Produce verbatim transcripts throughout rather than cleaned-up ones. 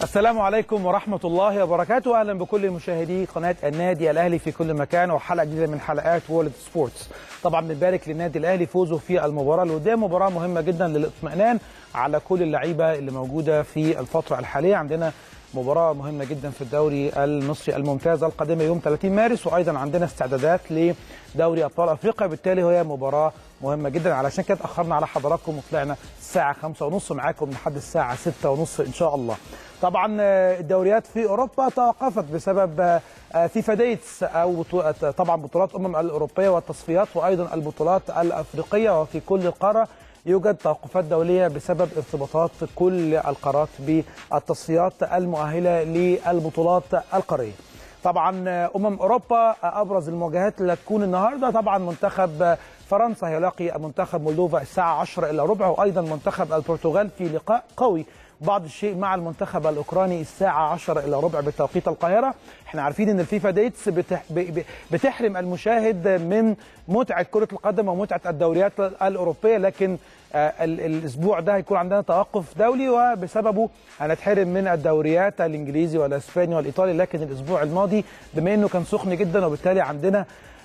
السلام عليكم ورحمة الله وبركاته. أهلا بكل مشاهدي قناة النادي الأهلي في كل مكان وحلقة جديدة من حلقات وورلد سبورتس. طبعا بنبارك للنادي الأهلي فوزه في المباراة اللي قدام، مباراة مهمة جدا للاطمئنان على كل اللعيبة اللي موجودة في الفترة الحالية. عندنا مباراة مهمة جدا في الدوري المصري الممتاز القادمة يوم ثلاثين مارس، وأيضا عندنا استعدادات لدوري أبطال أفريقيا، بالتالي هي مباراة مهمة جدا. علشان كده اتأخرنا على حضراتكم وطلعنا الساعة خمسة ونص معاكم لحد الساعة ستة ونص إن شاء الله. طبعا الدوريات في أوروبا توقفت بسبب فيفا ديتس أو طبعا بطولات أمم الأوروبية والتصفيات وأيضا البطولات الأفريقية، وفي كل القارة يوجد توقفات دولية بسبب ارتباطات كل القارات بالتصفيات المؤهلة للبطولات القارية. طبعا أمم أوروبا أبرز المواجهات اللي هتكون النهاردة طبعا منتخب فرنسا هيلاقي منتخب مولدوفا الساعة عشرة إلا ربع، وأيضا منتخب البرتغال في لقاء قوي بعض الشيء مع المنتخب الأوكراني الساعة عشرة إلا ربع بتوقيت القاهرة. احنا عارفين ان الفيفا ديتس بتح... بتحرم المشاهد من متعة كرة القدم ومتعة الدوريات الأوروبية، لكن آه الأسبوع ده هيكون عندنا توقف دولي وبسببه هنتحرم من الدوريات الإنجليزي والإسباني والإيطالي. لكن الأسبوع الماضي بما انه كان سخن جدا وبالتالي عندنا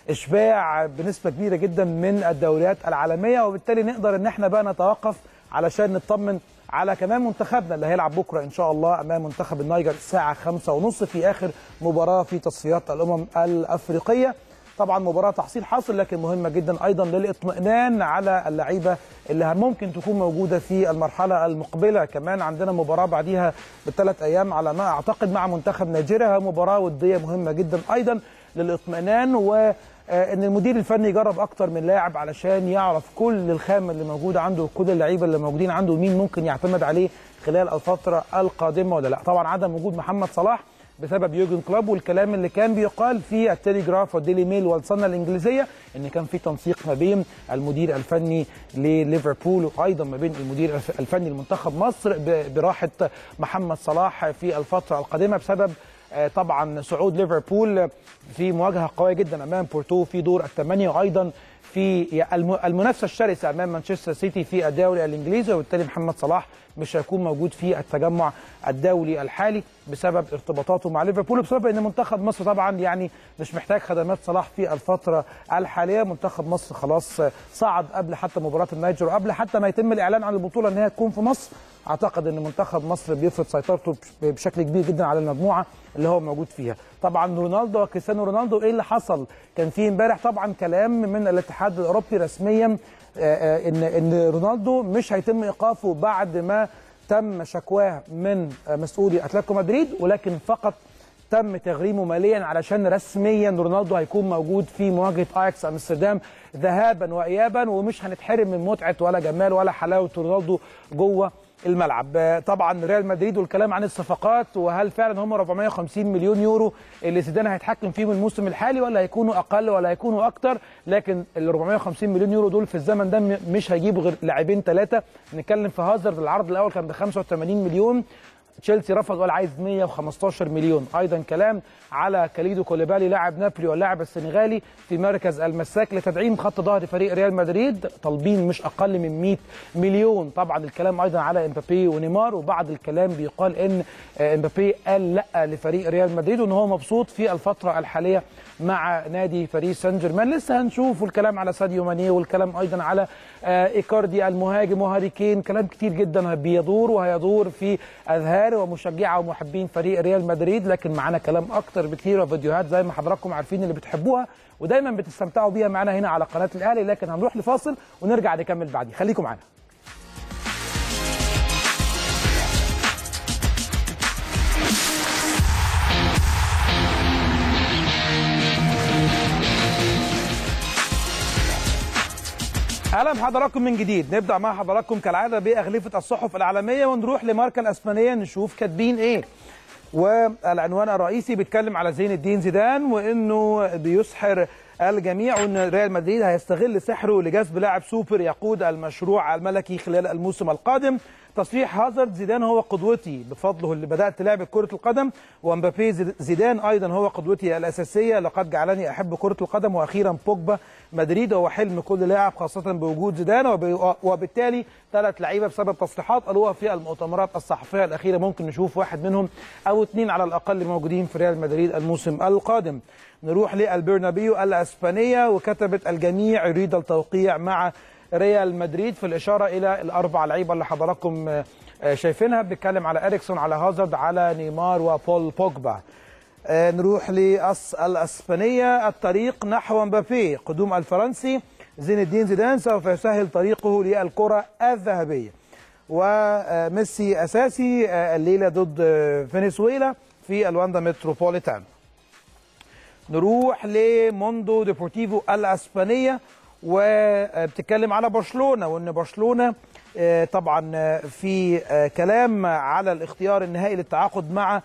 إشباع بنسبة كبيرة جدا من الدوريات العالمية، وبالتالي نقدر ان احنا بقى نتوقف علشان نطمن على كمان منتخبنا اللي هيلعب بكره ان شاء الله امام منتخب النيجر الساعه خمسة ونص في اخر مباراه في تصفيات الامم الافريقيه. طبعا مباراه تحصيل حاصل لكن مهمه جدا ايضا للاطمئنان على اللعيبه اللي ممكن تكون موجوده في المرحله المقبله. كمان عندنا مباراه بعديها بثلاث ايام على ما اعتقد مع منتخب نيجيريا، مباراه وديه مهمه جدا ايضا للاطمئنان، و ان المدير الفني يجرب اكتر من لاعب علشان يعرف كل الخامه اللي موجوده عنده وكل اللعيبه اللي موجودين عنده ومين ممكن يعتمد عليه خلال الفتره القادمه ولا لا. طبعا عدم وجود محمد صلاح بسبب يورجن كلوب، والكلام اللي كان بيقال في التليجراف والديلي ميل والصنه الانجليزيه ان كان في تنسيق ما بين المدير الفني لليفربول وايضا ما بين المدير الفني لمنتخب مصر براحه محمد صلاح في الفتره القادمه بسبب طبعا صعود ليفربول في مواجهه قويه جدا امام بورتو في دور الثمانيه، وايضا في المنافسه الشرسه امام مانشستر سيتي في الدوري الانجليزي، وبالتالي محمد صلاح مش هيكون موجود في التجمع الدولي الحالي بسبب ارتباطاته مع ليفربول، بسبب ان منتخب مصر طبعا يعني مش محتاج خدمات صلاح في الفتره الحاليه. منتخب مصر خلاص صعد قبل حتى مباراه النيجر وقبل حتى ما يتم الاعلان عن البطوله ان هي تكون في مصر. اعتقد ان منتخب مصر بيفرض سيطرته بشكل كبير جدا على المجموعه اللي هو موجود فيها. طبعا رونالدو وكريستيانو رونالدو ايه اللي حصل؟ كان في امبارح طبعا كلام من الاتحاد الاوروبي رسميا ان ان رونالدو مش هيتم ايقافه بعد ما تم شكواه من مسؤولي اتلتيكو مدريد، ولكن فقط تم تغريمه ماليا علشان رسميا رونالدو هيكون موجود في مواجهه اياكس امستردام ذهابا وايابا، ومش هنتحرم من متعه ولا جمال ولا حلاوه رونالدو جوه الملعب. طبعا ريال مدريد والكلام عن الصفقات، وهل فعلا هم أربعمائة وخمسين مليون يورو اللي زيدان هيتحكم فيهم الموسم الحالي ولا هيكونوا اقل ولا هيكونوا اكتر؟ لكن ال أربعمائة وخمسين مليون يورو دول في الزمن ده مش هيجيبوا غير لاعبين ثلاثه. نتكلم في هازارد العرض الاول كان ب خمسة وثمانين مليون، تشيلسي رفض وقال عايز مئة وخمستاشر مليون. ايضا كلام على كاليدو كوليبالي لاعب نابولي واللاعب السنغالي في مركز المساك لتدعيم خط ظهر فريق ريال مدريد، طالبين مش اقل من مئة مليون. طبعا الكلام ايضا على امبابي ونيمار، وبعض الكلام بيقال ان امبابي قال لا لفريق ريال مدريد وان هو مبسوط في الفتره الحاليه مع نادي باريس سان جيرمان. لسه هنشوف، والكلام على ساديو ماني والكلام ايضا على ايكاردي المهاجم وهاري كين، كلام كتير جدا بيدور وهيدور في اذهان ومشجعه ومحبين فريق ريال مدريد. لكن معانا كلام اكتر بكتير وفيديوهات زي ما حضراتكم عارفين اللي بتحبوها ودايما بتستمتعوا بيها معانا هنا على قناه الاهلي، لكن هنروح لفاصل ونرجع نكمل بعدين، خليكم معانا. اهلا بحضراتكم من جديد. نبدا مع حضراتكم كالعاده باغلفه الصحف العالميه ونروح لماركا الاسبانيه نشوف كاتبين ايه. والعنوان الرئيسي بيتكلم على زين الدين زيدان وانه بيسحر الجميع، وان ريال مدريد هيستغل سحره لجذب لاعب سوبر يقود المشروع الملكي خلال الموسم القادم. تصريح هازارد: زيدان هو قدوتي بفضله اللي بدات لعب كره القدم، ومبابي زيدان ايضا هو قدوتي الاساسيه، لقد جعلني احب كره القدم. واخيرا بوجبا: مدريد هو حلم كل لاعب خاصه بوجود زيدان. وبالتالي ثلاث لعيبه بسبب تصريحات قالوها في المؤتمرات الصحفيه الاخيره ممكن نشوف واحد منهم او اثنين على الاقل موجودين في ريال مدريد الموسم القادم. نروح للبرنابيو الاسبانيه، وكتبت: الجميع يريد التوقيع مع ريال مدريد، في الاشاره الى الاربع لعيبه اللي حضراتكم شايفينها. بنتكلم على اريكسون، على هازارد، على نيمار، وبول بوجبا. نروح للاسبانيه، الطريق نحو مبابي، قدوم الفرنسي زين الدين زيدان سوف يسهل طريقه للكره الذهبيه. وميسي اساسي الليله ضد فنزويلا في الواندا متروبوليتان. نروح لموندو ديبورتيفو الاسبانيه، وبتتكلم على برشلونه، وان برشلونه طبعا في كلام على الاختيار النهائي للتعاقد مع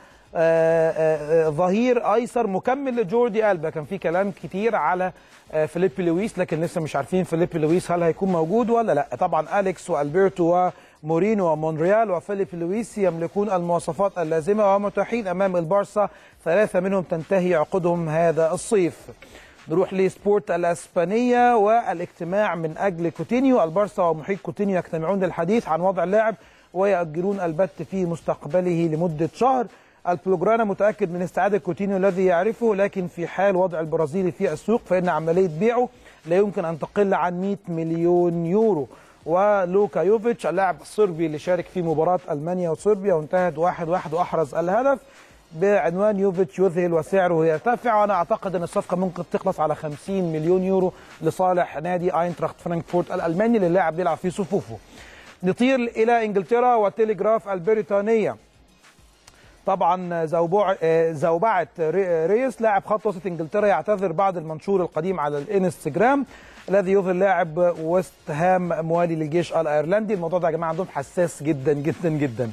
ظهير ايسر مكمل لجوردي ألبا. كان في كلام كتير على فيليبي لويس، لكن لسه مش عارفين فيليبي لويس هل هيكون موجود ولا لا. طبعا أليكس والبرتو ومورينو ومونريال وفيليبي لويس يملكون المواصفات اللازمه ومتاحين امام البارسا، ثلاثه منهم تنتهي عقودهم هذا الصيف. نروح لسبورت الاسبانيه، والاجتماع من اجل كوتينيو. البارسا ومحيط كوتينيو يجتمعون للحديث عن وضع اللاعب ويؤجلون البت في مستقبله لمده شهر. البلوجرانا متاكد من استعاده كوتينيو الذي يعرفه، لكن في حال وضع البرازيلي في السوق فان عمليه بيعه لا يمكن ان تقل عن مئة مليون يورو. ولوكا يوفيتش اللاعب الصربي اللي شارك في مباراه المانيا وصربيا وانتهت واحد واحد واحرز الهدف بعنوان يوفيتش يذهل وسعره يرتفع. وانا اعتقد ان الصفقه ممكن تخلص على خمسين مليون يورو لصالح نادي اينتراخت فرانكفورت الالماني اللي اللاعب بيلعب في صفوفه. نطير الى انجلترا والتليجراف البريطانيه. طبعا زوبعه ريس لاعب خط وسط انجلترا يعتذر بعد المنشور القديم على الانستجرام الذي يظهر لاعب ويست هام موالي للجيش الايرلندي. الموضوع ده يا جماعه عندهم حساس جدا جدا جدا.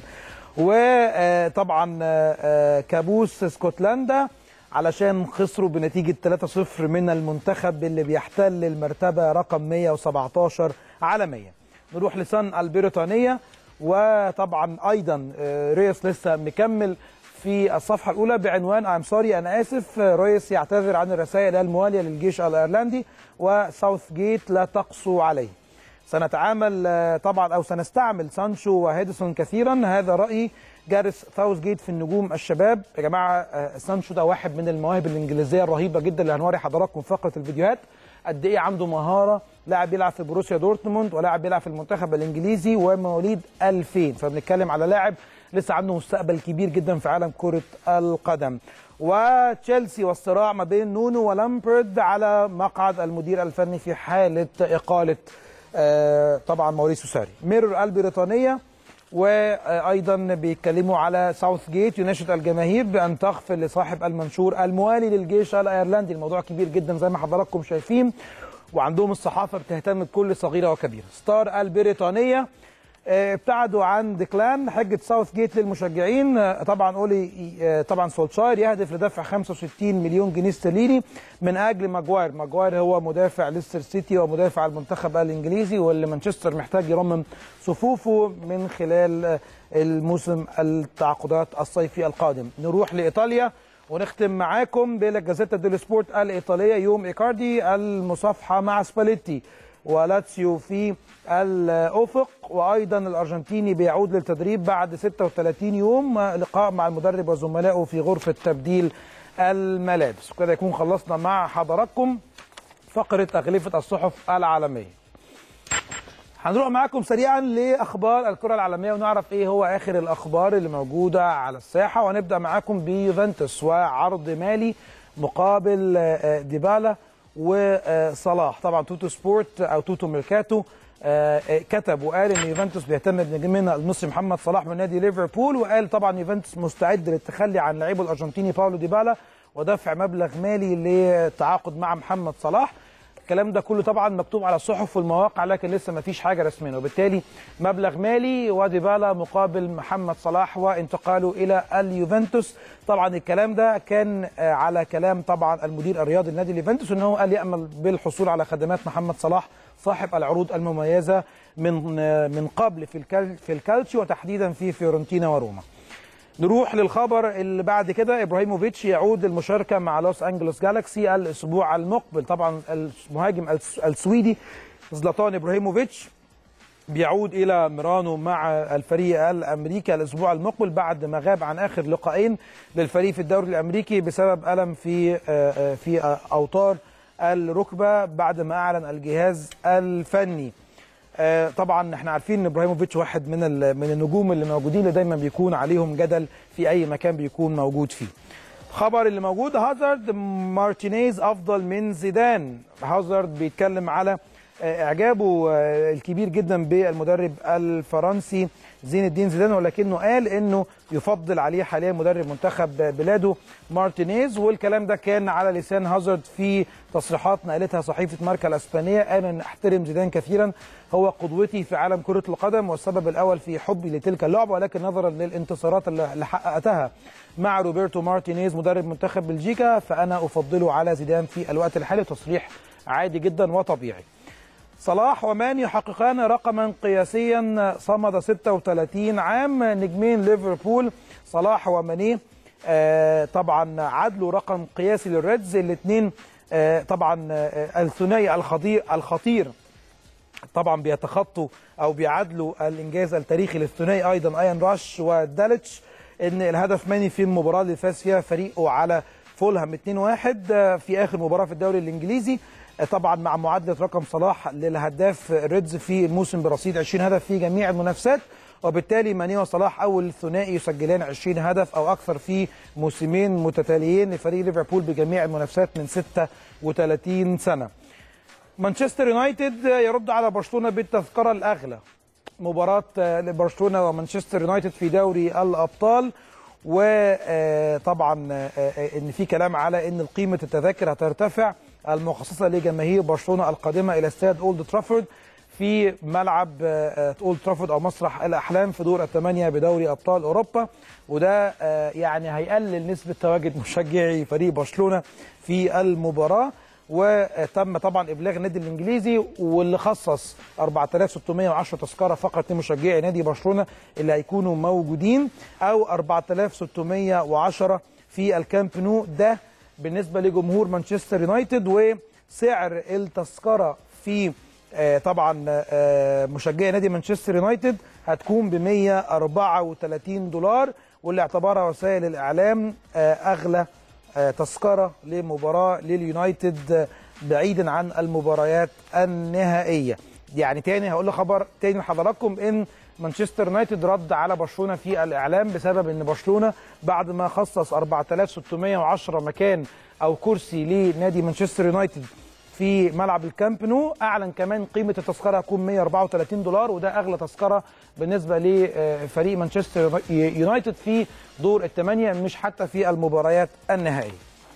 وطبعا كابوس اسكتلندا علشان خسروا بنتيجه ثلاثة صفر من المنتخب اللي بيحتل المرتبه رقم مئة وسبعتاشر عالميا. نروح لسان البريطانيه، وطبعا ايضا ريس لسه مكمل في الصفحه الاولى بعنوان ام سوري انا اسف. ريس يعتذر عن الرسائل المواليه للجيش الايرلندي، وساوث جيت لا تقسو عليه. سنتعامل طبعا او سنستعمل سانشو وهيدسون كثيرا، هذا رايي جاريث ساوث جيت في النجوم الشباب. يا جماعه سانشو ده واحد من المواهب الانجليزيه الرهيبه جدا اللي هنوري حضراتكم في فقره الفيديوهات قد ايه عنده مهاره. لاعب بيلعب في بروسيا دورتموند ولاعب بيلعب في المنتخب الانجليزي ومواليد ألفين، فبنتكلم على لاعب لسه عنده مستقبل كبير جدا في عالم كره القدم. وتشيلسي والصراع ما بين نونو ولامبرد على مقعد المدير الفني في حاله اقاله آه طبعا موريسيو ساري. ميرور البريطانيه، وايضا بيتكلموا على ساوث جيت يناشد الجماهير بان تغفر لصاحب المنشور الموالي للجيش الايرلندي. الموضوع كبير جدا زي ما حضراتكم شايفين، وعندهم الصحافه بتهتم بكل صغيره وكبيره. ستار البريطانيه ابتعدوا عن ديكلان حجه ساوث جيت للمشجعين. طبعا اولي طبعا سولشاير يهدف لدفع خمسة وستين مليون جنيه استرليني من اجل ماجواير. ماجواير هو مدافع ليستر سيتي ومدافع المنتخب الانجليزي، واللي مانشستر محتاج يرمم صفوفه من خلال الموسم التعاقدات الصيفي القادم. نروح لايطاليا ونختم معاكم بجازيتا ديلو سبورت الايطاليه. يوم ايكاردي المصافحه مع سباليتي ولاتسيو في الافق، وايضا الارجنتيني بيعود للتدريب بعد ستة وثلاثين يوم، لقاء مع المدرب وزملائه في غرفه تبديل الملابس. وكده يكون خلصنا مع حضراتكم فقره اغلفه الصحف العالميه. هنروح معاكم سريعا لاخبار الكره العالميه ونعرف ايه هو اخر الاخبار اللي موجوده على الساحه. وهنبدا معاكم بيوفنتوس وعرض مالي مقابل ديبالا وصلاح. طبعا توتو سبورت او توتو ميركاتو كتب وقال ان يوفنتوس بيهتم بنجمنا المصري محمد صلاح من نادي ليفربول، وقال طبعا يوفنتوس مستعد للتخلي عن لاعبه الارجنتيني باولو ديبالا ودفع مبلغ مالي للتعاقد مع محمد صلاح. الكلام ده كله طبعا مكتوب على الصحف والمواقع، لكن لسه ما فيش حاجه رسميه، وبالتالي مبلغ مالي وديبالا مقابل محمد صلاح وانتقاله الى اليوفنتوس. طبعا الكلام ده كان على كلام طبعا المدير الرياضي لنادي اليوفنتوس، ان هو قال يامل بالحصول على خدمات محمد صلاح صاحب العروض المميزه من من قبل في الكال في الكالتشي وتحديدا في فيورنتينا وروما. نروح للخبر اللي بعد كده. ابراهيموفيتش يعود للمشاركه مع لوس انجلوس جالاكسي الاسبوع المقبل. طبعا المهاجم السويدي زلاتان ابراهيموفيتش بيعود الى ميرانو مع الفريق الامريكي الاسبوع المقبل بعد ما غاب عن اخر لقاءين للفريق في الدوري الامريكي بسبب الم في في اوتار الركبه بعد ما اعلن الجهاز الفني. طبعا احنا عارفين ان ابراهيموفيتش واحد من من النجوم اللي موجودين اللي دايما بيكون عليهم جدل في اي مكان بيكون موجود فيه. الخبر اللي موجود هازارد مارتينيز افضل من زيدان. هازارد بيتكلم على اعجابه الكبير جدا بالمدرب الفرنسي زين الدين زيدان، ولكنه قال انه يفضل عليه حاليا مدرب منتخب بلاده مارتينيز، والكلام ده كان على لسان هازارد في تصريحات نقلتها صحيفه ماركا الاسبانيه. قال ان احترم زيدان كثيرا، هو قدوتي في عالم كره القدم والسبب الاول في حبي لتلك اللعبه، ولكن نظرا للانتصارات اللي حققتها مع روبرتو مارتينيز مدرب منتخب بلجيكا فانا افضله على زيدان في الوقت الحالي. تصريح عادي جدا وطبيعي. صلاح وماني يحققان رقما قياسيا صمد ستة وثلاثين عام. نجمين ليفربول صلاح وماني آه طبعا عدلوا رقم قياسي للريدز الاثنين. آه طبعا آه الثنائي الخطير الخطير طبعا بيتخطوا او بيعادلوا الانجاز التاريخي للثنائي ايضا ايان راش وداليتش. ان الهدف ماني في المباراه اللي فاز فيها فريقه على فولهام اثنين واحد في اخر مباراه في الدوري الانجليزي، طبعا مع معادله رقم صلاح للهداف ريدز في الموسم برصيد عشرين هدف في جميع المنافسات، وبالتالي ماني وصلاح اول ثنائي يسجلان عشرين هدف او اكثر في موسمين متتاليين لفريق ليفربول بجميع المنافسات من ستة وثلاثين سنه. مانشستر يونايتد يرد على برشلونه بالتذكره الاغلى. مباراه برشلونه ومانشستر يونايتد في دوري الابطال، وطبعا ان في كلام على ان قيمه التذاكر هترتفع المخصصه لجماهير برشلونه القادمه الى استاد اولد ترافورد في ملعب اولد ترافورد او مسرح الاحلام في دور الثمانيه بدوري ابطال اوروبا، وده يعني هيقلل نسبه تواجد مشجعي فريق برشلونه في المباراه. وتم طبعا ابلاغ النادي الانجليزي واللي خصص أربعة آلاف وستمائة وعشرة تذكره فقط لمشجعي نادي برشلونه اللي هيكونوا موجودين، او أربعة آلاف وستمائة وعشرة في الكامب نو، ده بالنسبه لجمهور مانشستر يونايتد. وسعر التذكره في طبعا مشجعي نادي مانشستر يونايتد هتكون ب مائة وأربعة وثلاثين دولار، واللي اعتبرها وسائل الاعلام اغلى تذكره لمباراه لليونايتد بعيدا عن المباريات النهائيه. يعني تاني هقول خبر تاني لحضراتكم ان مانشستر يونايتد رد على برشلونه في الاعلام بسبب ان برشلونه بعد ما خصص أربعة آلاف وستمائة وعشرة مكان او كرسي لنادي مانشستر يونايتد في ملعب الكامب نو، اعلن كمان قيمه التذكره هتكون مائة وأربعة وثلاثين دولار، وده اغلى تذكره بالنسبه لفريق مانشستر يونايتد في دور الثمانيه مش حتى في المباريات النهائيه.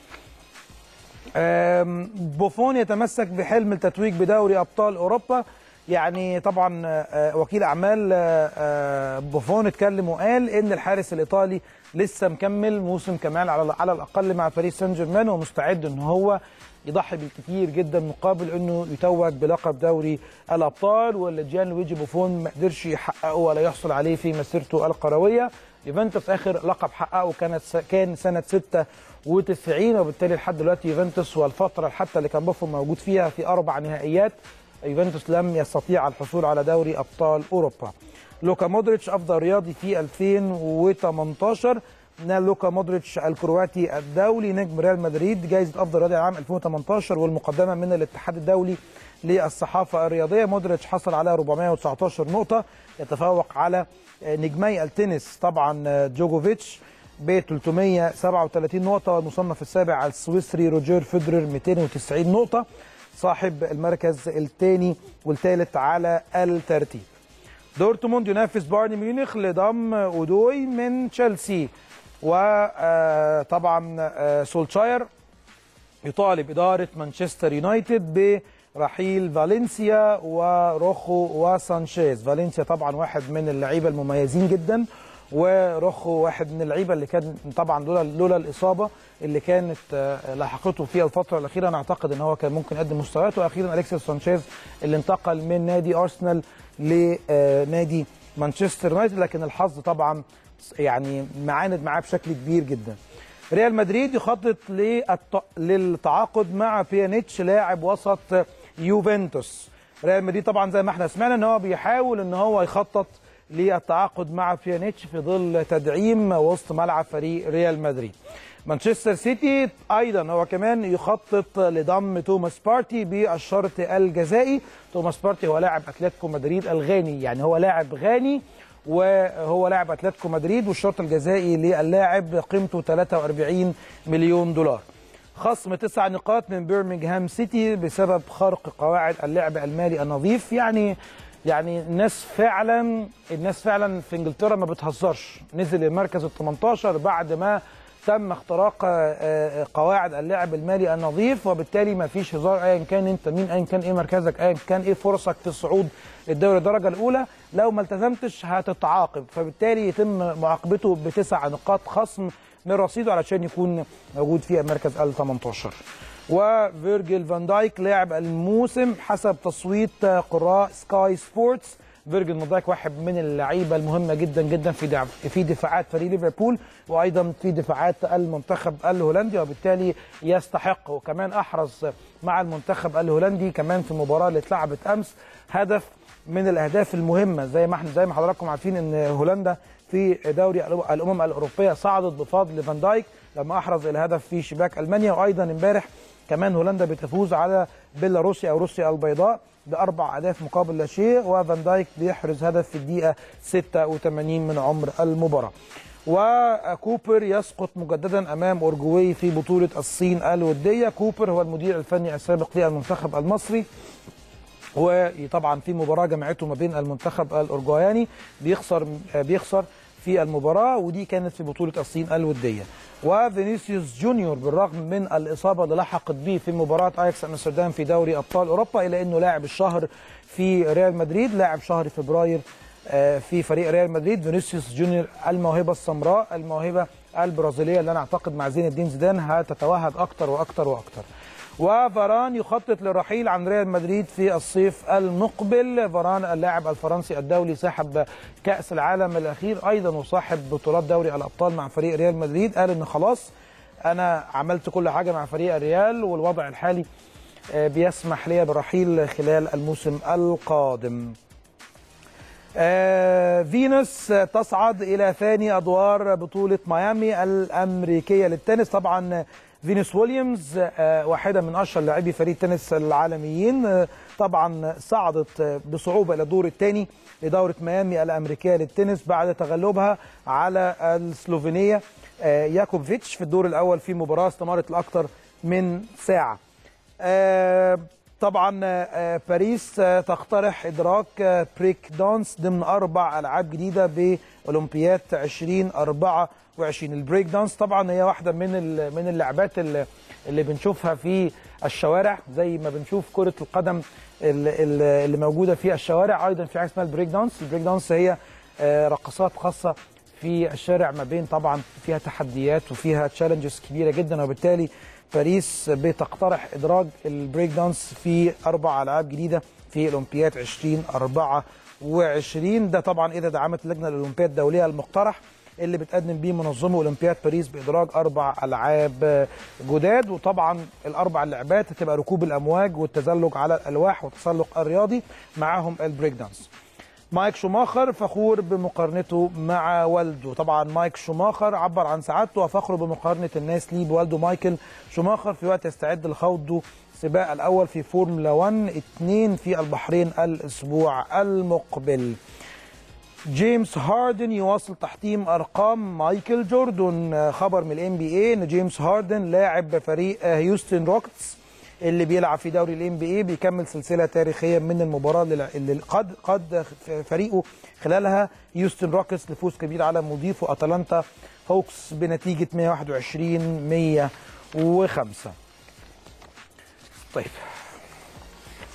بوفون يتمسك بحلم التتويج بدوري ابطال اوروبا. يعني طبعا وكيل اعمال بوفون اتكلم وقال ان الحارس الايطالي لسه مكمل موسم كمان على على الاقل مع باريس سان جيرمان، ومستعد ان هو يضحي بالكثير جدا مقابل انه يتوج بلقب دوري الابطال، واللي جيان لويجي بوفون ما قدرش يحققه ولا يحصل عليه في مسيرته الكرويه. يوفنتوس اخر لقب حققه كانت كان سنه ستة وتسعين، وبالتالي لحد دلوقتي يوفنتوس والفتره حتى اللي كان بوفون موجود فيها في اربع نهائيات يوفنتوس لم يستطيع الحصول على دوري ابطال اوروبا. لوكا مودريتش افضل رياضي في ألفين وثمانية عشر. نال لوكا مودريتش الكرواتي الدولي نجم ريال مدريد جائزه افضل رياضي عام ألفين وثمانية عشر والمقدمه من الاتحاد الدولي للصحافه الرياضيه. مودريتش حصل على أربعمائة وتسعة عشر نقطه، يتفوق على نجمي التنس طبعا جوجوفيتش ب ثلاثمائة وسبعة وثلاثين نقطه، والمصنف السابع السويسري روجر فيدرر مئتين وتسعين نقطه، صاحب المركز الثاني والثالث على الترتيب. دورتموند ينافس بايرن ميونخ لضم اودوي من تشيلسي، وطبعا سولشاير يطالب اداره مانشستر يونايتد رحيل فالنسيا وروخو وسانشيز. فالنسيا طبعا واحد من اللعيبه المميزين جدا، وروخو واحد من اللعيبه اللي كان طبعا لولا لولا الاصابه اللي كانت لاحقته في الفتره الاخيره انا اعتقد ان هو كان ممكن يقدم مستويات. واخيرا اليكسيس سانشيز اللي انتقل من نادي ارسنال لنادي مانشستر يونايتد، لكن الحظ طبعا يعني معاند معاه بشكل كبير جدا. ريال مدريد يخطط للتعاقد مع بيانيتش لاعب وسط يوفنتوس. ريال مدريد طبعا زي ما احنا سمعنا ان هو بيحاول ان هو يخطط للتعاقد مع بيانيتش في ظل تدعيم وسط ملعب فريق ريال مدريد. مانشستر سيتي ايضا هو كمان يخطط لضم توماس بارتي بالشرط الجزائي. توماس بارتي هو لاعب اتلتيكو مدريد الغاني، يعني هو لاعب غاني وهو لاعب اتلتيكو مدريد، والشرط الجزائي للاعب قيمته ثلاثة وأربعين مليون دولار. خصم تسع نقاط من بيرمنغهام سيتي بسبب خرق قواعد اللعب المالي النظيف. يعني يعني الناس فعلا الناس فعلا في انجلترا ما بتهزرش. نزل المركز ال ثمانية عشر بعد ما تم اختراق قواعد اللعب المالي النظيف، وبالتالي ما فيش هزار ايا كان انت مين، ايا كان ايه مركزك، ايا كان ايه فرصك في الصعود للدوري الدرجه الاولى، لو ما التزمتش هتتعاقب. فبالتالي يتم معاقبته بتسع نقاط خصم من رصيده علشان يكون موجود في المركز ال ثمانية عشر. وفيرجيل فان دايك لاعب الموسم حسب تصويت قراء سكاي سبورتس. فيرجيل فان دايك واحد من اللعيبه المهمه جدا جدا في في دفاعات فريق ليفربول وايضا في دفاعات المنتخب الهولندي، وبالتالي يستحق. وكمان احرز مع المنتخب الهولندي كمان في المباراه اللي اتلعبت امس هدف من الاهداف المهمه. زي ما احنا زي ما حضراتكم عارفين ان هولندا في دوري الامم الاوروبيه صعدت بفضل فان دايك لما احرز الهدف في شباك المانيا. وايضا امبارح كمان هولندا بتفوز على بيلاروسيا او روسيا البيضاء باربع اهداف مقابل لا شيء، وفان دايك بيحرز هدف في الدقيقه ستة وثمانين من عمر المباراه. وكوبر يسقط مجددا امام اورجواي في بطوله الصين الوديه. كوبر هو المدير الفني السابق للمنتخب المصري، وطبعا في مباراه جمعته ما بين المنتخب الاورجواياني بيخسر بيخسر في المباراه، ودي كانت في بطوله الصين الوديه. وفينيسيوس جونيور بالرغم من الاصابه اللي لحقت به في مباراه اياكس امستردام في دوري ابطال اوروبا، الا انه لاعب الشهر في ريال مدريد، لاعب شهر فبراير في فريق ريال مدريد. فينيسيوس جونيور الموهبه السمراء، الموهبه البرازيليه اللي انا اعتقد مع زين الدين زيدان هتتوهج اكتر واكتر واكتر. وفاران يخطط للرحيل عن ريال مدريد في الصيف المقبل. فاران اللاعب الفرنسي الدولي صاحب كأس العالم الأخير أيضا وصاحب بطولات دوري الأبطال مع فريق ريال مدريد، قال إن خلاص أنا عملت كل حاجة مع فريق الريال والوضع الحالي بيسمح لي بالرحيل خلال الموسم القادم. فينوس تصعد إلى ثاني أدوار بطولة ميامي الأمريكية للتنس. طبعا فينوس ويليامز واحدة من أشهر لاعبي فريق التنس العالميين، طبعا صعدت بصعوبة إلى الدور الثاني لدورة ميامي الأمريكية للتنس بعد تغلبها على السلوفينية ياكوفيتش في الدور الأول في مباراة استمرت لأكثر من ساعة. طبعا باريس تقترح إدراك بريك دانس ضمن أربع ألعاب جديدة بأولمبياد ألفين وأربعة وعشرين. البريك دانس طبعا هي واحدة من من اللعبات اللي, اللي بنشوفها في الشوارع، زي ما بنشوف كرة القدم اللي, اللي موجودة في الشوارع، أيضا في حاجة اسمها البريك دانس. البريك دانس هي رقصات خاصة في الشارع ما بين طبعا فيها تحديات وفيها تشالنجز كبيرة جدا، وبالتالي باريس بتقترح إدراج البريك دانس في أربع ألعاب جديدة في أولمبياد ألفين وأربعة وعشرين. ده طبعا إذا دعمت اللجنة الأولمبية الدولية المقترح اللي بتقدم بيه منظمه اولمبياد باريس بادراج اربع العاب جداد. وطبعا الاربع لعبات هتبقى ركوب الامواج والتزلج على الالواح والتسلق الرياضي معاهم البريك دانس. مايك شوماخر فخور بمقارنته مع والده. طبعا مايك شوماخر عبر عن سعادته وفخره بمقارنه الناس ليه بوالده مايكل شوماخر في وقت يستعد لخوضه السباق الاول في فورمولا واحد اثنين في البحرين الاسبوع المقبل. جيمس هاردن يواصل تحطيم ارقام مايكل جوردن. خبر من الام بي اي ان جيمس هاردن لاعب فريق هيوستن روكيتس اللي بيلعب في دوري الام بي اي بيكمل سلسله تاريخيه من المباراه اللي قد قد فريقه خلالها هيوستن روكيتس لفوز كبير على مضيفه اتلانتا هوكس بنتيجه مئة وواحد وعشرين مئة وخمسة. طيب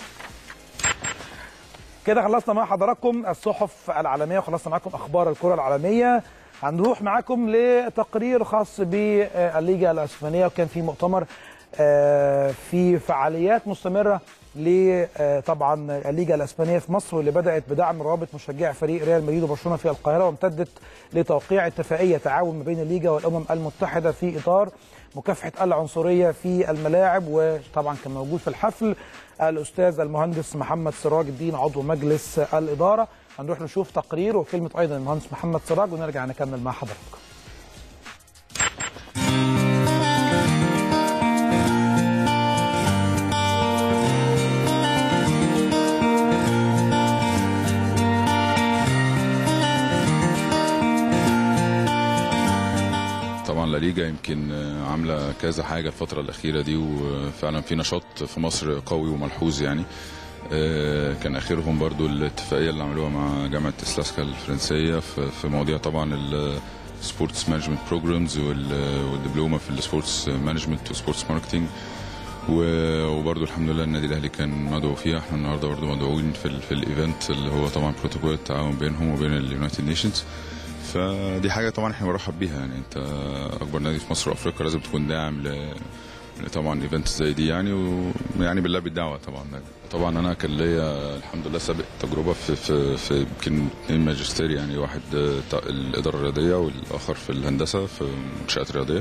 كده خلصنا مع حضراتكم الصحف العالميه وخلصنا معاكم اخبار الكره العالميه. هنروح معاكم لتقرير خاص بالليجا الاسبانيه، وكان في مؤتمر في فعاليات مستمره لطبعا الليجا الاسبانيه في مصر، واللي بدات بدعم روابط مشجعي فريق ريال مدريد وبرشلونه في القاهره، وامتدت لتوقيع اتفاقيه تعاون ما بين الليجا والامم المتحده في اطار مكافحه العنصريه في الملاعب. وطبعا كان موجود في الحفل الاستاذ المهندس محمد سراج الدين عضو مجلس الاداره. هنروح نشوف تقرير وكلمه ايضا المهندس محمد سراج ونرجع نكمل مع حضراتكم. طبعا لا ليجا يمكن عامله كذا حاجه الفتره الاخيره دي، وفعلا في نشاط في مصر قوي وملحوظ يعني. كان اخرهم برضو الاتفاقيه اللي عملوها مع جامعه اسلاسكا الفرنسيه في مواضيع طبعا السبورتس مانجمنت بروجرامز والدبلومه في السبورتس مانجمنت وسبورتس ماركتنج، وبرضو الحمد لله النادي الاهلي كان مدعو فيها. احنا النهارده برضو مدعوين في, في الايفنت اللي هو طبعا بروتوكول التعاون بينهم وبين اليونايتد نيشنز. فدي حاجه طبعا احنا بنرحب بيها يعني. انت اكبر نادي في مصر وافريقيا لازم تكون داعم ل طبعا ايفنت زي دي يعني، ويعني بالله بالدعوه طبعا. طبعا انا كان ليا الحمد لله سابق تجربه في في في يمكن اثنين ماجستير يعني، واحد الاداره الرياضيه والاخر في الهندسه في منشات رياضيه.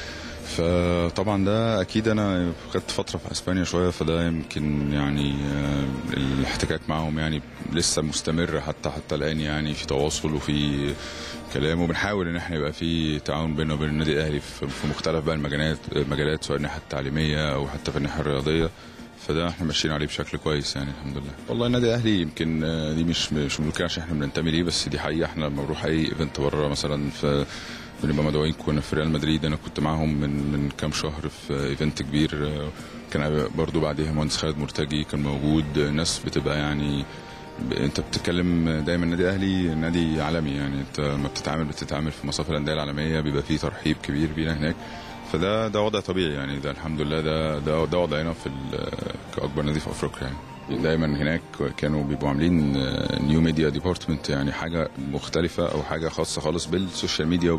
فطبعا ده اكيد انا خدت فتره في اسبانيا شويه، فده يمكن يعني الاحتكاك معهم يعني لسه مستمر حتى حتى الان يعني، في تواصل وفي كلام، وبنحاول ان احنا يبقى في تعاون بيننا وبين النادي الاهلي في مختلف بقى المجالات المجالات سواء الناحيه التعليميه او حتى في الناحيه الرياضيه. فده احنا ماشيين عليه بشكل كويس يعني الحمد لله. والله النادي الاهلي يمكن دي مش مش بنقول كده عشان احنا بننتمي ليه، بس دي حقيقه. احنا لما بنروح اي ايفنت بره مثلا في بنبقى مدعوين. كنا في ريال مدريد، انا كنت معاهم من من كام شهر في ايفنت كبير، كان برضو بعديها مهندس خالد مرتجي كان موجود. ناس بتبقى يعني انت بتتكلم دايما النادي الاهلي نادي عالمي يعني، انت لما بتتعامل بتتعامل في مصاف الانديه العالميه بيبقى فيه ترحيب كبير بينا هناك. فده ده وضع طبيعي يعني، ده الحمد لله ده ده, ده وضعنا في كاكبر نادي في افريقيا يعني. دايما هناك كانوا بيبقوا عاملين نيو ميديا ديبارتمنت يعني، حاجه مختلفه او حاجه خاصه خالص بالسوشيال ميديا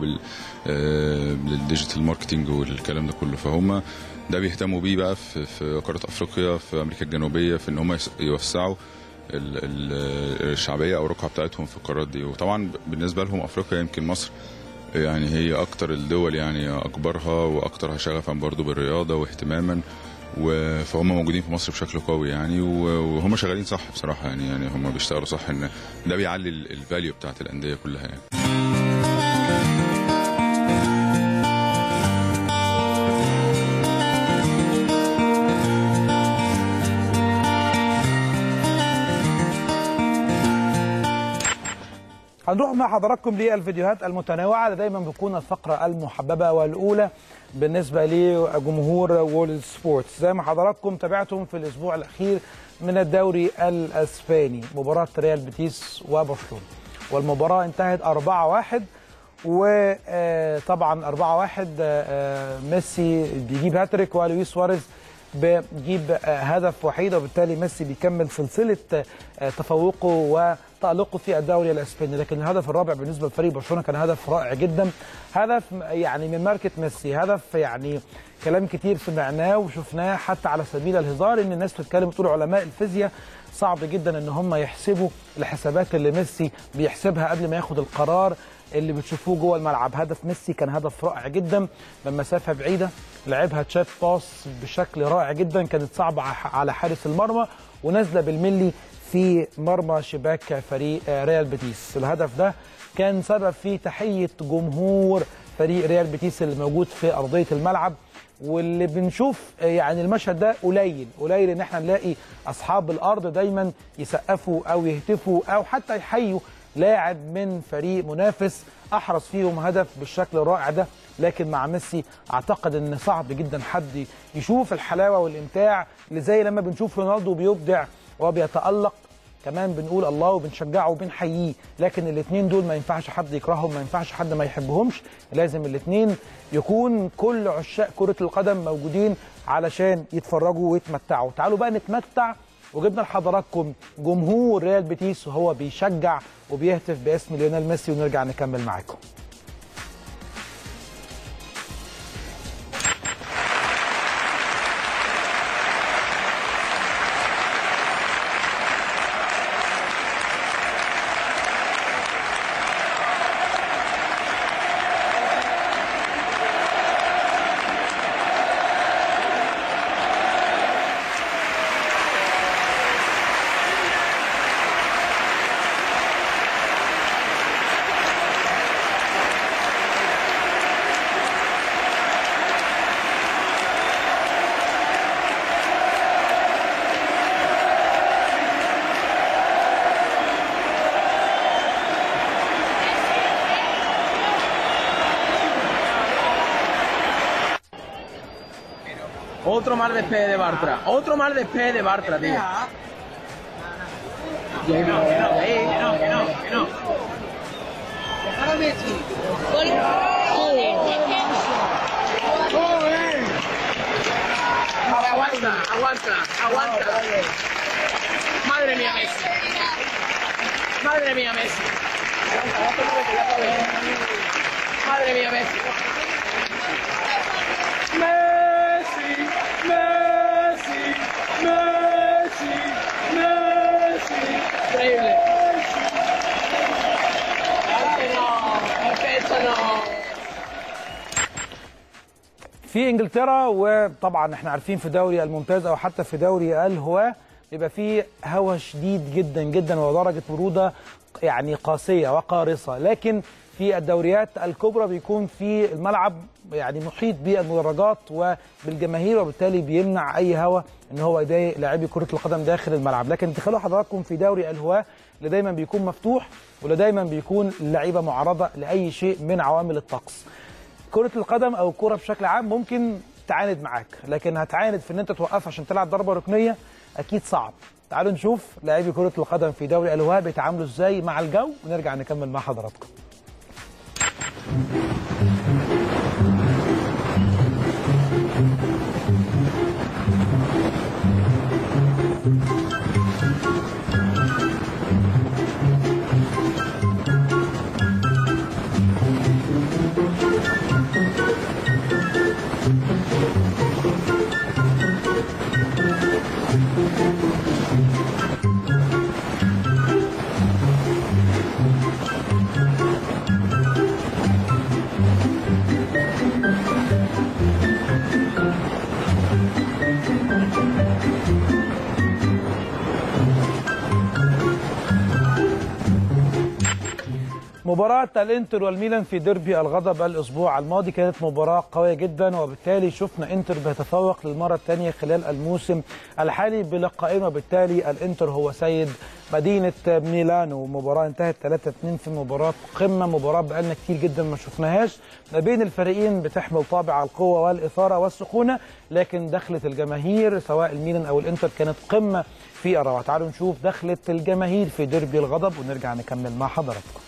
وبالديجيتال ماركتنج والكلام ده كله. فهم ده بيهتموا بيه بقى في, في قاره افريقيا في امريكا الجنوبيه، في ان هم يوسعوا الشعبيه او الرقعه بتاعتهم في القارات دي. وطبعا بالنسبه لهم افريقيا يمكن مصر يعني هي اكتر الدول يعني اكبرها واكترها شغفا برضو بالرياضه واهتماما، فهم موجودين في مصر بشكل قوي يعني، وهم شغالين صح بصراحه يعني. يعني هم بيشتغلوا صح، ان ده بيعلي الفاليو بتاعت الانديه كلها يعني. هنروح مع حضراتكم للفيديوهات المتنوعه اللي دايما بتكون الفقره المحببه والاولى بالنسبه لجمهور وورلد سبورتس. زي ما حضراتكم تابعتم في الاسبوع الاخير من الدوري الاسباني مباراه ريال بيتيس وبرشلونه، والمباراه انتهت أربعة واحد، وطبعا أربعة واحد ميسي بيجيب هاتريك ولويس سواريز بيجيب هدف وحيد، وبالتالي ميسي بيكمل سلسله تفوقه وتألقه في الدوري الاسباني. لكن الهدف الرابع بالنسبه لفريق برشلونه كان هدف رائع جدا، هدف يعني من ماركه ميسي، هدف يعني كلام كتير سمعناه وشفناه حتى على سبيل الهزار، ان الناس بتتكلم تقول علماء الفيزياء صعب جدا ان هم يحسبوا الحسابات اللي ميسي بيحسبها قبل ما ياخد القرار اللي بتشوفوه جوه الملعب. هدف ميسي كان هدف رائع جدا، لما مسافه بعيده لعبها تشات باس بشكل رائع جدا، كانت صعبه على حارس المرمى ونازله بالملي في مرمى شباك فريق ريال بيتيس. الهدف ده كان سبب في تحيه جمهور فريق ريال بيتيس اللي موجود في ارضيه الملعب، واللي بنشوف يعني المشهد ده قليل قليل ان احنا نلاقي اصحاب الارض دايما يسقفوا او يهتفوا او حتى يحيوا لاعب من فريق منافس احرز فيهم هدف بالشكل الرائع ده. لكن مع ميسي اعتقد ان صعب جدا حد يشوف الحلاوه والامتاع اللي زي لما بنشوف رونالدو بيبدع وبيتالق، كمان بنقول الله وبنشجعه وبنحييه. لكن الاثنين دول ما ينفعش حد يكرههم، ما ينفعش حد ما يحبهمش، لازم الاثنين يكون كل عشاق كره القدم موجودين علشان يتفرجوا ويتمتعوا. تعالوا بقى نتمتع وجبنا لحضراتكم جمهور ريال بيتيس وهو بيشجع وبيهتف باسم ليونيل ميسي، ونرجع نكمل معاكم. Otro mal despegue de Bartra. Otro mal despegue de Bartra, tío. Que no, que no, que no, que no, que no. Dejar a Messi. Gol. Aguanta, aguanta, aguanta. Madre mía, Messi. Madre mía, Messi. Madre mía, Messi. Messi, Messi, Messi, Messi. Increíble. في انجلترا، وطبعا احنا عارفين في دوري الممتاز او حتى في دوري الهواه بيبقى فيه هوا شديد جدا جدا ودرجه بروده يعني قاسيه وقارصه، لكن في الدوريات الكبرى بيكون في الملعب يعني محيط بالمدرجات وبالجماهير، وبالتالي بيمنع اي هوا ان هو يضايق لاعبي كره القدم داخل الملعب. لكن تخيلوا حضراتكم في دوري الهواه اللي دايما بيكون مفتوح واللي دايما بيكون اللعيبه معرضه لاي شيء من عوامل الطقس. كره القدم او الكوره بشكل عام ممكن تعاند معاك، لكن هتعاند في ان انت توقف عشان تلعب ضربه ركنيه اكيد صعب. تعالوا نشوف لاعبي كره القدم في دوري الهواه بيتعاملوا ازاي مع الجو، ونرجع نكمل مع حضراتكم. مباراة الانتر والميلان في ديربي الغضب الاسبوع الماضي كانت مباراة قوية جدا، وبالتالي شفنا انتر بيتفوق للمرة الثانية خلال الموسم الحالي بلقائين، وبالتالي الانتر هو سيد مدينة ميلانو. مباراة انتهت ثلاثة اثنين في مباراة قمة، مباراة بقالنا كتير جدا ما شفناهاش ما بين الفريقين، بتحمل طابع القوة والإثارة والسخونة، لكن دخلة الجماهير سواء الميلان او الانتر كانت قمة في الروعة. تعالوا نشوف دخلة الجماهير في ديربي الغضب ونرجع نكمل مع حضراتكم.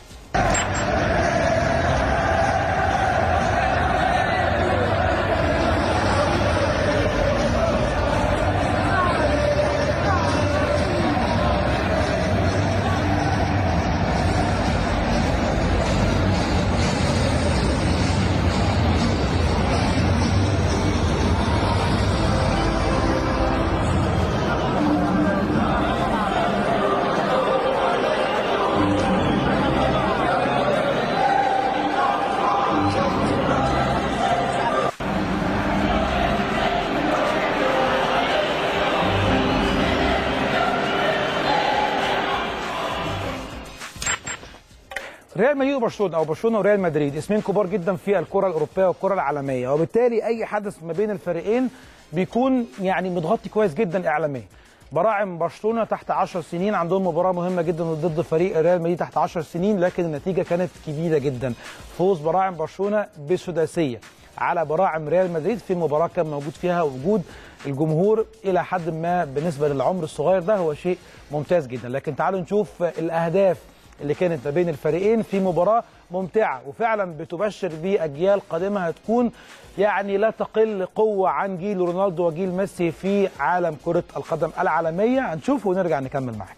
ريال مدريد وبرشلونه او برشلونه وريال مدريد اسمين كبار جدا في الكره الاوروبيه والكره العالميه، وبالتالي اي حدث ما بين الفريقين بيكون يعني متغطي كويس جدا اعلاميا. براعم برشلونه تحت عشر سنين عندهم مباراه مهمه جدا ضد فريق ريال مدريد تحت عشر سنين، لكن النتيجه كانت كبيره جدا. فوز براعم برشلونه بسداسيه على براعم ريال مدريد في مباراه كان موجود فيها وجود الجمهور الى حد ما بالنسبه للعمر الصغير ده هو شيء ممتاز جدا. لكن تعالوا نشوف الاهداف اللي كانت ما بين الفريقين في مباراه ممتعه وفعلا بتبشر باجيال قادمه هتكون يعني لا تقل قوه عن جيل رونالدو وجيل ميسي في عالم كره القدم العالميه. هنشوف ونرجع نكمل معاكم.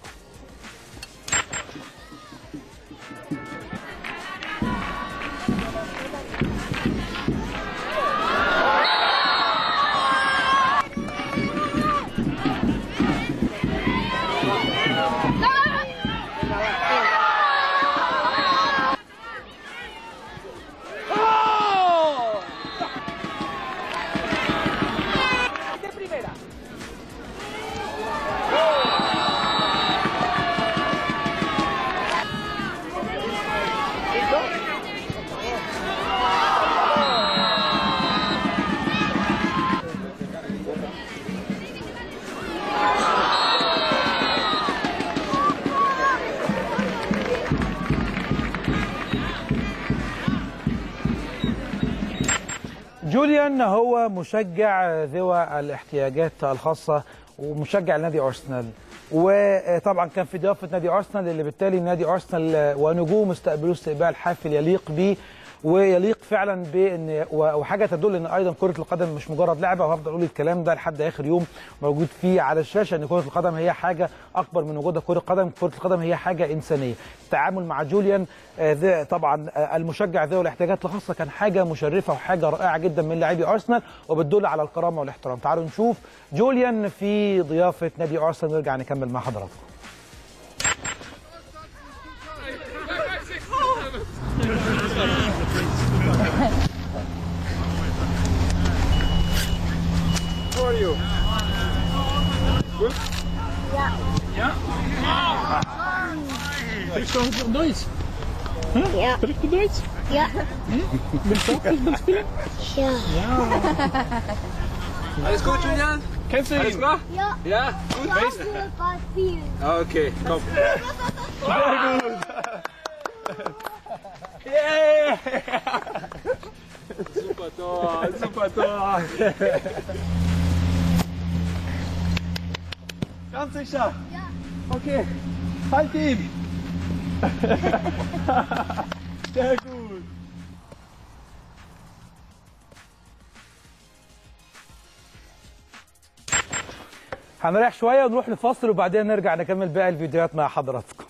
جوليان هو مشجع ذوي الاحتياجات الخاصة ومشجع لنادي أرسنال، وطبعا كان في ضيافة نادي أرسنال اللي بالتالي نادي أرسنال ونجوم استقبلوه استقبال حافل يليق به ويليق فعلا بان وحاجه تدل ان ايضا كره القدم مش مجرد لعبه، وهفضل اقول الكلام ده لحد اخر يوم موجود فيه على الشاشه ان كره القدم هي حاجه اكبر من وجودها كره قدم، كره القدم هي حاجه انسانيه. التعامل مع جوليان طبعا المشجع ذوي الاحتياجات الخاصه كان حاجه مشرفه وحاجه رائعه جدا من لاعبي ارسنال وبتدل على الكرامه والاحترام. تعالوا نشوف جوليان في ضيافه نادي ارسنال ونرجع نكمل مع حضراتكم. How are you? Good? Ja. Ja? Sprichst du Deutsch? Hm? Ja. Sprichst du Deutsch? Ja. Hm? Willst du auch Fußball spielen? Ja. Ja. Alles gut, Julian? Kennst du ihn? Alles klar? Ja. Ja? Gut, Ja, weißt Fußball spielen. Okay, komm. Sehr gut. Yeah. Super Tor, super Tor. Ganz sicher? Ja. Okay. Halt ihn. Sehr gut. هنريح شويه ونروح لفاصل وبعدين نرجع نكمل باقي الفيديوهات مع حضراتكم.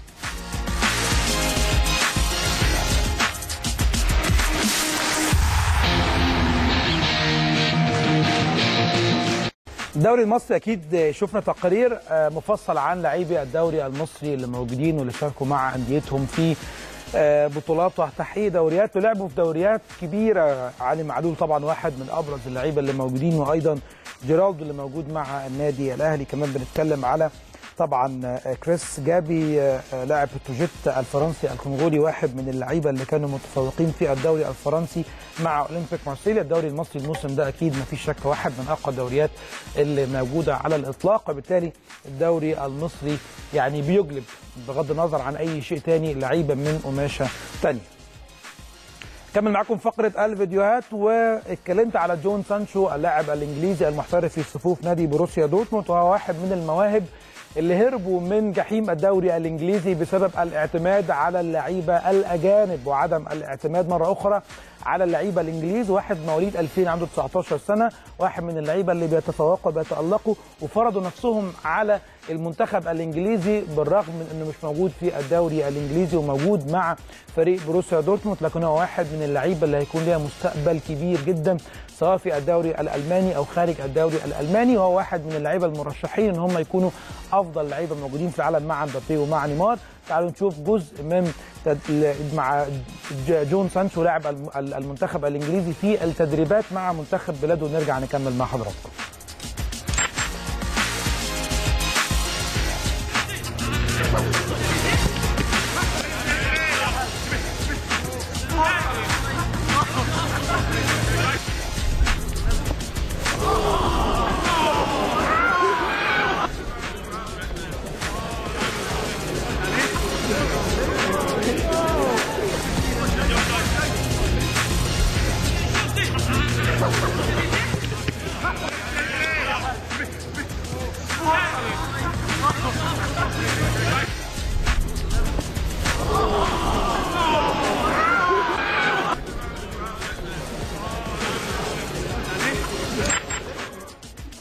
الدوري المصري اكيد شفنا تقرير مفصل عن لاعبي الدوري المصري اللي موجودين واللي شاركوا مع انديتهم في بطولات وتحقيق دوريات ولعبوا في دوريات كبيره. علي معلول طبعا واحد من ابرز اللعيبه اللي موجودين، وايضا جيرالدو اللي موجود مع النادي الاهلي. كمان بنتكلم على طبعا كريس جابي لاعب بتروجيت الفرنسي الكونغولي، واحد من اللعيبه اللي كانوا متفوقين في الدوري الفرنسي مع اولمبيك مارسيليا. الدوري المصري الموسم ده اكيد ما فيش شك واحد من اقوى الدوريات اللي موجوده على الاطلاق، وبالتالي الدوري المصري يعني بيجلب بغض النظر عن اي شيء تاني لعيبه من قماشه ثانيه. كمل معاكم فقره الفيديوهات، واتكلمت على جون سانشو اللاعب الانجليزي المحترف في صفوف نادي بروسيا دورتموند، وهو واحد من المواهب اللي هربوا من جحيم الدوري الانجليزي بسبب الاعتماد على اللعيبه الاجانب وعدم الاعتماد مره اخرى على اللعيبه الانجليز. واحد مواليد ألفين عنده تسعتاشر سنه، واحد من اللعيبه اللي بيتفوقوا وبيتالقوا وفرضوا نفسهم على المنتخب الانجليزي بالرغم من انه مش موجود في الدوري الانجليزي وموجود مع فريق بروسيا دورتموند، لكن هو واحد من اللعيبه اللي هيكون ليها مستقبل كبير جدا سواء في الدوري الالماني او خارج الدوري الالماني، وهو واحد من اللعيبه المرشحين ان هم يكونوا افضل لعيبه موجودين في العالم مع مبابي ومع نيمار. تعالوا نشوف جزء من مع جون سانشو لاعب المنتخب الانجليزي في التدريبات مع منتخب بلاده ونرجع نكمل مع حضراتكم.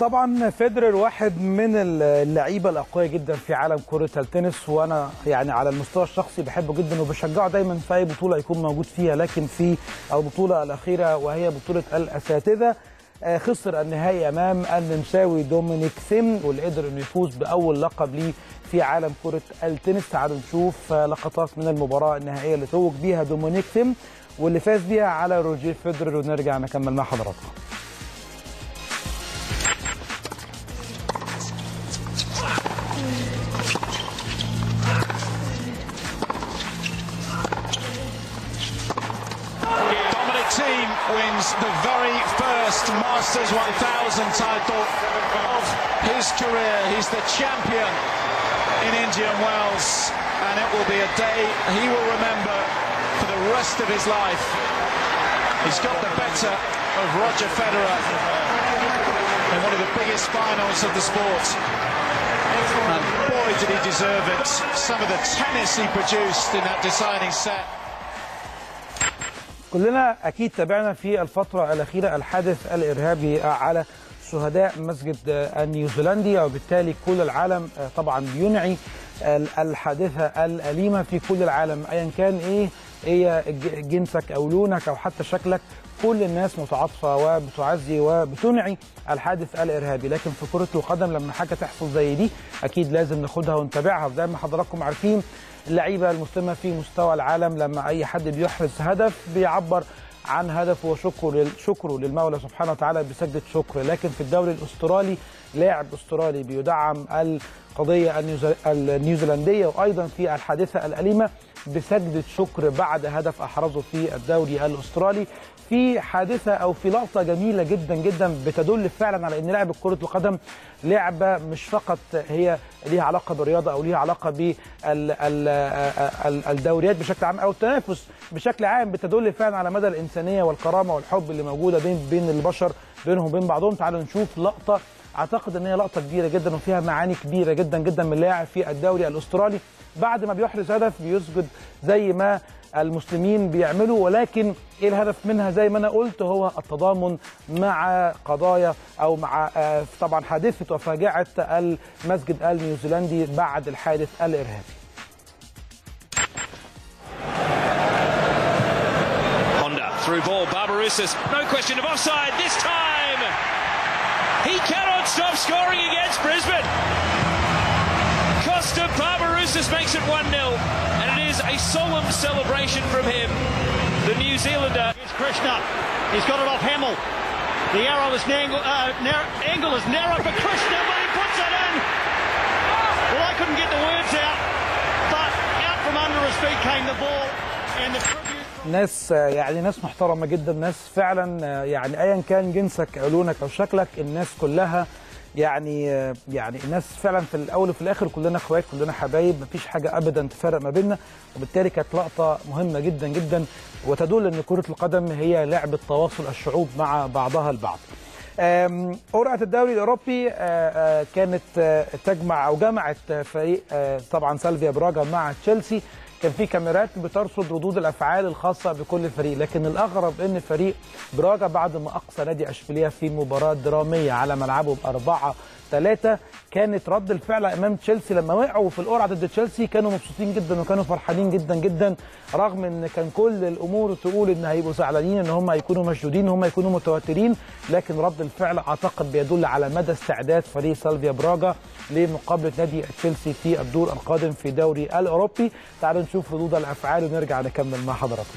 طبعا فيدرر واحد من اللعيبه الاقوياء جدا في عالم كره التنس، وانا يعني على المستوى الشخصي بحبه جدا وبشجعه دايما في اي بطوله يكون موجود فيها، لكن في البطوله الاخيره وهي بطوله الاساتذه خسر النهائي امام النمساوي دومينيك ثيم، واللي قدر انه يفوز باول لقب ليه في عالم كره التنس. تعالوا نشوف لقطات من المباراه النهائيه اللي توج بيها دومينيك ثيم واللي فاز بيها على روجير فيدرر، ونرجع نكمل مع حضراتكم. Thiem wins the very first Masters one thousand title of his career. He's the champion in Indian Wells, and it will be a day he will remember for the rest of his life. He's got the better of Roger Federer in one of the biggest finals of the sport. And boy, did he deserve it. Some of the tennis he produced in that deciding set. كلنا اكيد تابعنا في الفتره الاخيره الحادث الارهابي على شهداء مسجد النيوزيلندي، وبالتالي كل العالم طبعا بينعي الحادثه الاليمه في كل العالم، ايا كان ايه هي جنسك او لونك او حتى شكلك، كل الناس متعاطفه وبتعزي وبتنعي الحادث الارهابي. لكن في كره القدم لما حاجه تحصل زي دي اكيد لازم ناخدها ونتابعها، وزي ما حضراتكم عارفين اللعيبه المسلمه في مستوى العالم لما اي حد بيحرز هدف بيعبر عن هدفه وشكره شكره للمولى سبحانه وتعالى بسجده شكر. لكن في الدوري الاسترالي لاعب استرالي بيدعم القضيه النيوزيلنديه وايضا في الحادثه الاليمه بسجده شكر بعد هدف احرزه في الدوري الاسترالي، في حادثه او في لقطه جميله جدا جدا بتدل فعلا على ان لعبه كره القدم لعبه مش فقط هي ليها علاقه بالرياضه او ليها علاقه بالدوريات بشكل عام او التنافس بشكل عام، بتدل فعلا على مدى الانسانيه والكرامه والحب اللي موجوده بين بين البشر بينهم وبين بعضهم. تعالوا نشوف لقطه اعتقد ان هي لقطه كبيره جدا وفيها معاني كبيره جدا جدا من لاعب في الدوري الاسترالي بعد ما بيحرز هدف بيسجد زي ما المسلمين بيعملوا، ولكن ايه الهدف منها؟ زي ما انا قلت هو التضامن مع قضايا او مع طبعا حادثه وفاجعه المسجد النيوزيلندي بعد الحادث الارهابي. Honda through ball, Barbarouses, no question of offside this time. He cannot stop scoring against Brisbane. Costa Barbarouses makes it one nil, and it is a solemn celebration from him, the New Zealander. Here's Krishna. He's got it off Hamill. The arrow is angle, uh, narrow, angle is narrow for Krishna, but he puts it in. Well, I couldn't get the words out, but out from under his feet came the ball, and the tribute. ناس يعني ناس محترمه جدا، ناس فعلا يعني ايا كان جنسك او لونك او شكلك، الناس كلها يعني يعني الناس فعلا في الاول وفي الاخر كلنا اخوات كلنا حبايب، مفيش حاجه ابدا تفرق ما بيننا، وبالتالي كانت لقطه مهمه جدا جدا وتدل ان كره القدم هي لعبه تواصل الشعوب مع بعضها البعض. قرعه الدوري الاوروبي كانت تجمع او جمعت فريق طبعا سالفيا براغا مع تشيلسي، كان في كاميرات بترصد ردود الافعال الخاصه بكل فريق، لكن الاغرب ان فريق براغا بعد ما اقصى نادي اشبيليه في مباراه دراميه على ملعبه بأربعة ثلاثة كانت رد الفعل امام تشيلسي لما وقعوا في القرعه ضد تشيلسي كانوا مبسوطين جدا وكانوا فرحانين جدا جدا، رغم ان كان كل الامور تقول ان هيبقوا زعلانين ان هم هيكونوا مشدودين ان هم يكونوا متوترين، لكن رد الفعل اعتقد بيدل على مدى استعداد فريق سالفيا براغا لمقابله نادي تشيلسي في الدور القادم في الدوري الاوروبي. تعالوا نشوف ردود الافعال ونرجع نكمل مع حضراتكم.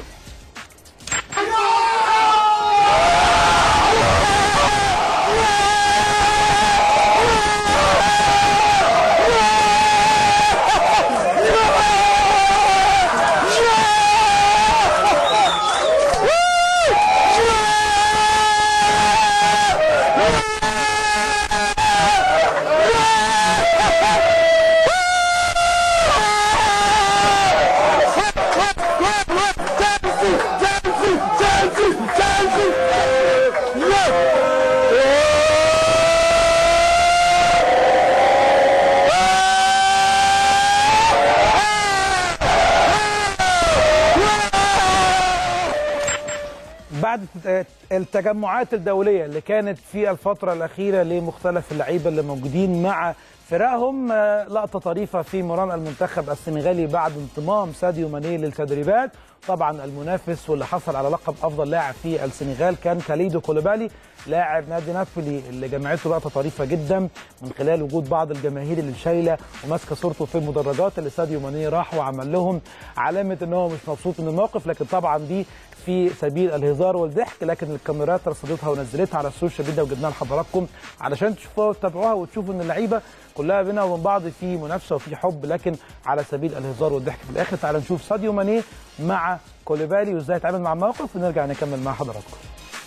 بعد التجمعات الدولية اللي كانت في الفترة الأخيرة لمختلف اللعيبة اللي موجودين مع فرقهم، لقطة طريفة في مران المنتخب السنغالي بعد انضمام ساديو ماني للتدريبات. طبعا المنافس واللي حصل على لقب أفضل لاعب في السنغال كان كاليدو كولوبالي لاعب نادي نابولي، اللي جمعته لقطة طريفة جدا من خلال وجود بعض الجماهير اللي شايلة وماسكة صورته في المدرجات اللي ساديو ماني راح وعمل لهم علامة ان هو مش مبسوط من الموقف، لكن طبعا دي في سبيل الهزار والضحك، لكن الكاميرات رصدتها ونزلتها على السوشيال ميديا وجبناها لحضراتكم علشان تشوفوها وتتابعوها وتشوفوا ان اللعيبه كلها بينها وبين بعض في منافسه وفي حب، لكن على سبيل الهزار والضحك في الاخر. تعالوا نشوف ساديو ماني مع كولوبالي وازاي اتعامل مع الموقف ونرجع نكمل مع حضراتكم.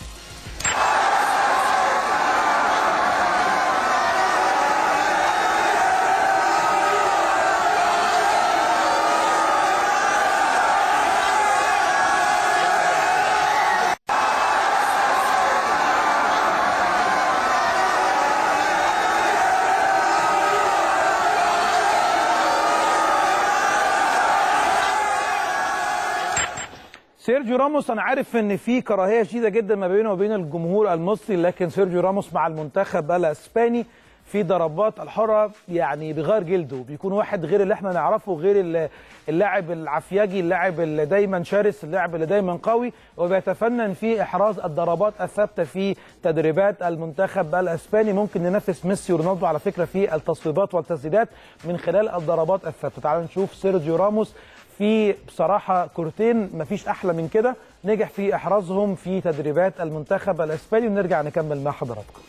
سيرجيو راموس، انا عارف ان في كراهيه شديده جدا ما بينه وبين الجمهور المصري، لكن سيرجيو راموس مع المنتخب الاسباني في ضربات الحره يعني بغير جلده، بيكون واحد غير اللي احنا نعرفه، غير اللاعب العفياجي، اللاعب اللي دايما شرس، اللاعب اللي دايما قوي، وبيتفنن في احراز الضربات الثابته في تدريبات المنتخب الاسباني. ممكن ننافس ميسي ورونالدو على فكره في التصويبات والتسديدات من خلال الضربات الثابته. تعالوا نشوف سيرجيو راموس في بصراحة كورتين مفيش أحلى من كده نجح في إحرازهم في تدريبات المنتخب الأسباني، ونرجع نكمل مع حضراتكم.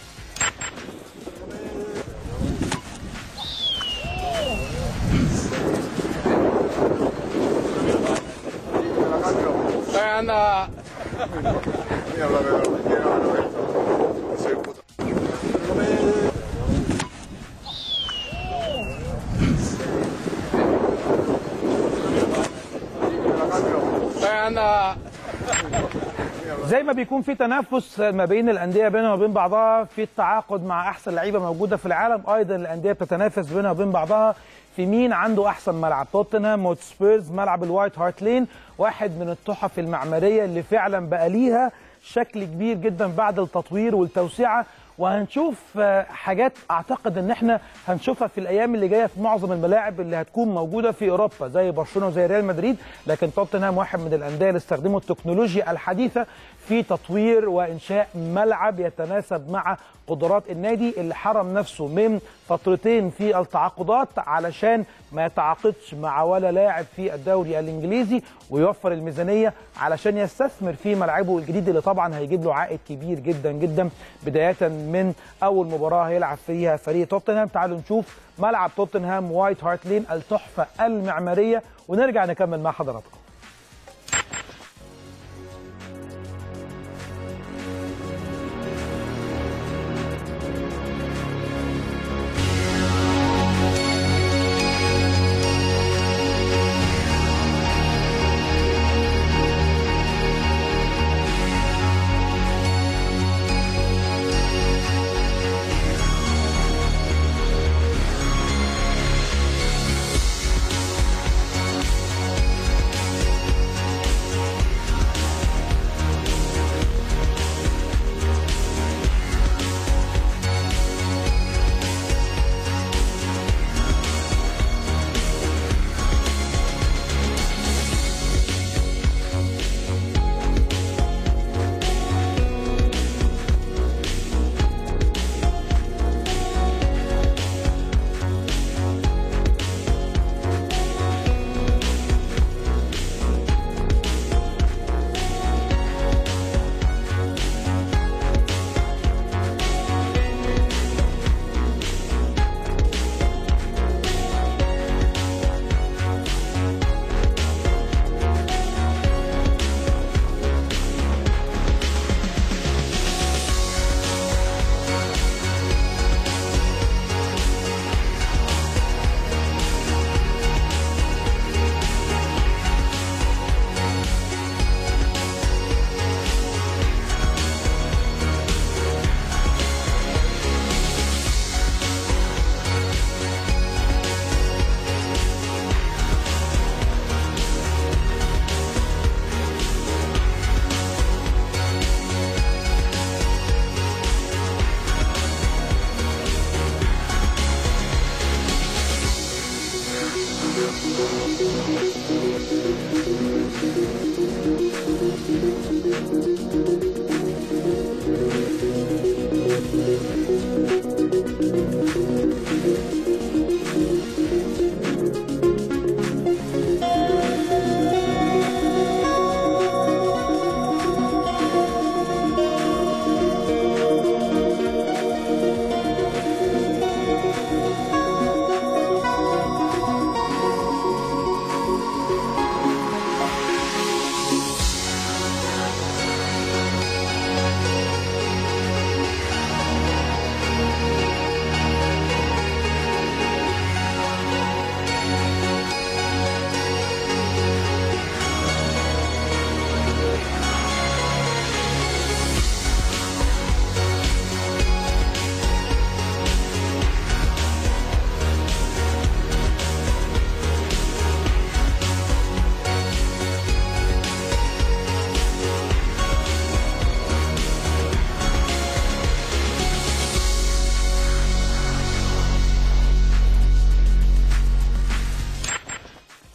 زي ما بيكون في تنافس ما بين الانديه بينها وبين بعضها في التعاقد مع احسن لعيبه موجوده في العالم، ايضا الانديه بتتنافس بينها وبين بعضها في مين عنده احسن ملعب. توتنهام وسبيرز ملعب الوايت هارت لين واحد من التحف المعماريه اللي فعلا بقى ليها شكل كبير جدا بعد التطوير والتوسعه، وهنشوف حاجات اعتقد ان احنا هنشوفها في الايام اللي جايه في معظم الملاعب اللي هتكون موجوده في اوروبا زي برشلونه وزي ريال مدريد. لكن توتنهام واحد من الانديه اللي استخدموا التكنولوجيا الحديثه في تطوير وانشاء ملعب يتناسب مع قدرات النادي اللي حرم نفسه من فترتين في التعاقدات علشان ما يتعاقدش مع ولا لاعب في الدوري الانجليزي، ويوفر الميزانيه علشان يستثمر في ملعبه الجديد اللي طبعا هيجيب له عائد كبير جدا جدا بدايه من اول مباراه هيلعب فيها فريق توتنهام. تعالوا نشوف ملعب توتنهام وايت هارت لين التحفه المعماريه ونرجع نكمل مع حضراتكم.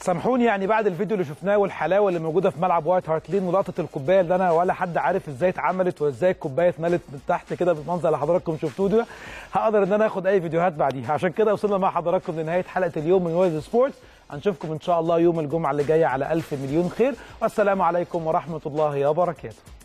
سامحوني يعني بعد الفيديو اللي شفناه والحلاوه اللي موجوده في ملعب وايت هارت لين ولقطه الكوبايه اللي انا ولا حد عارف ازاي اتعملت وازاي الكوبايه اتملت من تحت كده بالمنظر اللي حضراتكم شفتوه ده، هقدر ان انا اخد اي فيديوهات بعديها. عشان كده وصلنا مع حضراتكم لنهايه حلقه اليوم من وورلد سبورتس. هنشوفكم ان شاء الله يوم الجمعه اللي جايه على الف مليون خير، والسلام عليكم ورحمه الله وبركاته.